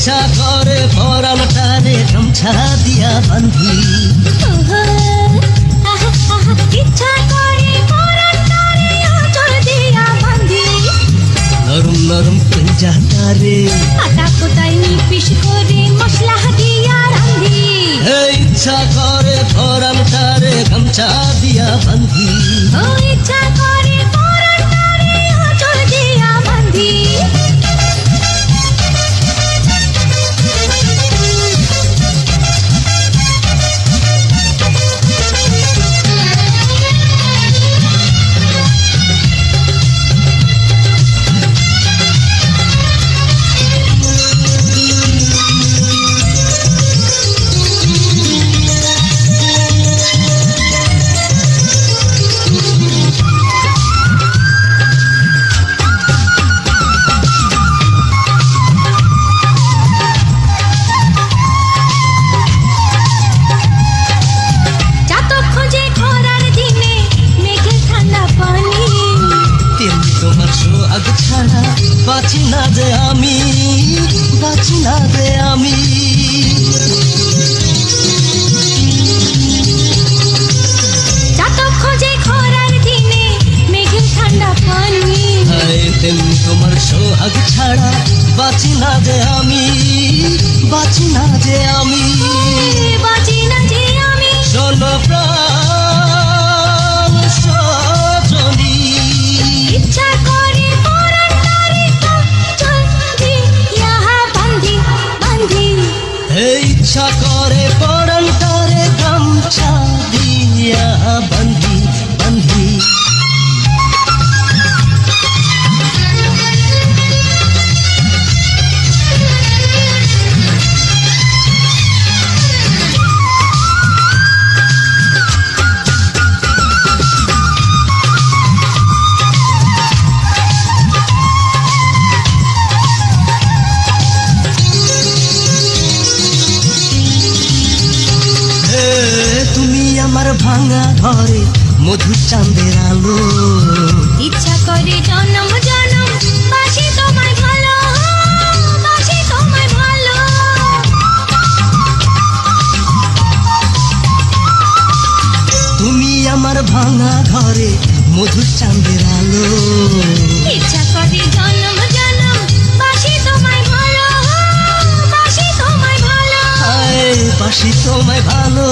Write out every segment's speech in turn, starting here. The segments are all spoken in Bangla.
ইচ্ছা করে পরানটারে গামছা দিয়া বান্ধি ইচ্ছা করে পরানটারে আঁচল দিয়া বান্ধি নরম নরম কলিজাটারে আটা কোটায় নিপিস করে মশলা দিয়া রান্ধি ইচ্ছা করে পরানটারে গামছা দিয়া বান্ধি ইচ্ছা করে পরানটারে আঁচল দিয়া বান্ধি সোহাগ ছাড়া বাঁচি না যে আমি বাঁচি না যে আমি খোঁজে খরার দিনে মেঘের ঠান্ডা পানি তেমনি তোমার সোহাগ ছাড়া বাঁচি না যে আমি বাঁচি না যে আমি বাঁচি না যে আমি শোনো প্রাণ সজনী ইচ্ছা করে পরানটারে আঁচল দিয়া বান্ধি বান্ধি ইচ্ছা করে পরানটারে গামছা দিয়া বান্ধি বান্ধি আমার ভাঙা ঘরে মধুর চাঁদের আলো ইচ্ছা করে জনম জনম বাসি তোমায় ভালো বাসি তোমায় ভালো তুমি আমার ভাঙা ঘরে মধুর চাঁদের আলো ইচ্ছা করে জনম জনম বাসি তোমায় ভালো বাসি তোমায় ভালো বাসি তোমায় ভালো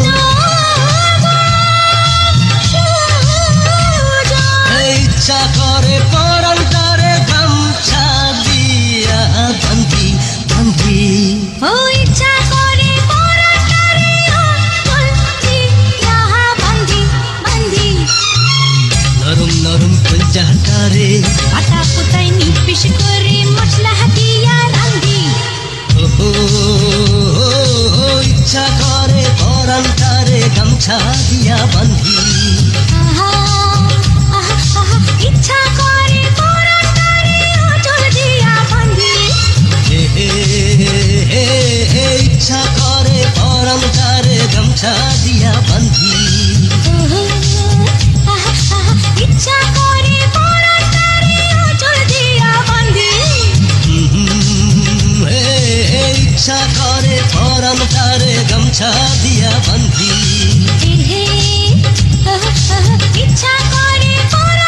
ইচ্ছা করে পরানটারে গামছা দিয়া বান্ধি বান্ধি ইচ্ছা করে পরানটারে আঁচল দিয়া বান্ধি বান্ধি নরম নরম কলিজাটারে আটা কোটায় নিপিস করে মশলা দিয়া রান্ধি ইচ্ছা করে পরানটারে গামছা দিয়া বান্ধি ইচ্ছা করে পরানটারে আঁচল দিয়া বান্ধি ইচ্ছা করে পরানটারে গামছা দিয়া বান্ধি ইচ্ছা করে পরানটারে আঁচল দিয়া বান্ধি ইচ্ছা করে পরানটারে গামছা দিয়া বান্ধি ইচ্ছা করে